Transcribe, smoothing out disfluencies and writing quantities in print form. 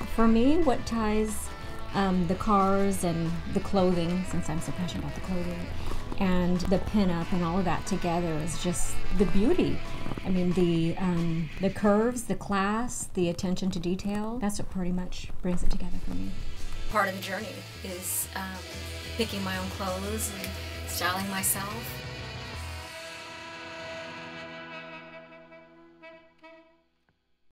For me, what ties the cars and the clothing, since I'm so passionate about the clothing, and the pinup and all of that together is just the beauty. I mean, the curves, the class, the attention to detail, that's what pretty much brings it together for me. Part of the journey is picking my own clothes and styling myself.